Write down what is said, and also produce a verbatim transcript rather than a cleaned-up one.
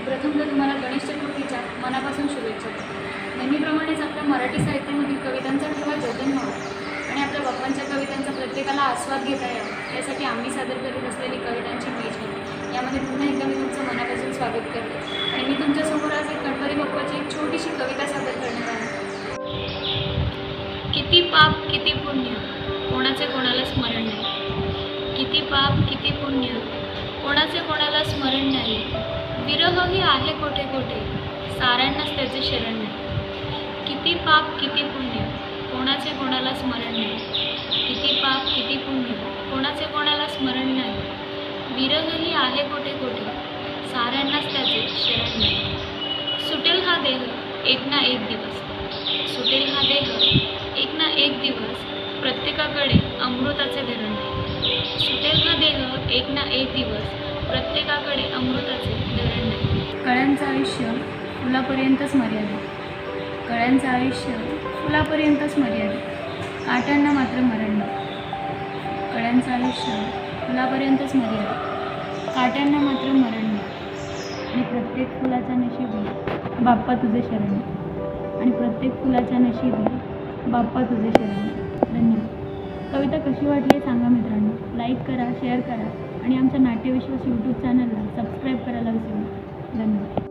प्रथम तर तुम्हाला गणेश चतुर्थीच्या मनापासून शुभेच्छा. नेहमीप्रमाणेच आपल्या मराठी साहित्यामधील कवितांचा ठेवा जतन व्हावा आणि आपल्या बाप्पांच्या कवितांचा प्रत्येकाला आस्वाद घेता यावा यासाठी आम्ही सादर करीत असलेली कवितांची मेजवानी यामध्ये पुन्हा एकदा मी तुमचं मनापासून स्वागत करते आणि मी तुमच्यासमोर आज एक गणपती बाप्पाची एक छोटीशी कविता सादर करणार आहे. किती पाप किती पुण्य कोणाचे कोणाला स्मरण नाही. किती पाप किती पुण्य कोणाचे कोणाला स्मरण नाही. विरहही आहे कोठे कोठे साऱ्यांनाच त्याचे शरण नाही. किती पाप किती पुण्य कोणाचे कोणाला स्मरण नाही. किती पाप किती पुण्य कोणाचे कोणाला स्मरण नाही. विरहही आहे कोठे कोठे साऱ्यांनाच त्याचे शरण नाही. सुटेल हा देह एक ना एक दिवस. सुटेल हा देह एक ना एक दिवस प्रत्येकाकडे अमृताचे धरण नाही. सुटेल हा देह एक ना एक दिवस प्रत्येकाकडे अमृताचे धरण नाही. कळ्यांचं आयुष्य फुलापर्यंतच मर्यादित. कळ्यांचं आयुष्य फुलापर्यंतच मर्यादित काट्यांना मात्र मरण नाही. कळ्यांचं आयुष्य फुलापर्यंतच मर्यादित काट्यांना मात्र मरण नाही. आणि प्रत्येक फुलाच्या नशिबी बाप्पा तुझे शरण आहे. आणि प्रत्येक फुलाच्या नशिबी बाप्पा तुझे शरण आहे. धन्यवाद. कविता कशी वाटली सांगा मित्रांनो. लाईक करा, शेअर करा आणि आमच्या नाट्यविश्वास यूट्यूब चॅनलला सबस्क्राईब करायला विसरू नका. धन्यवाद.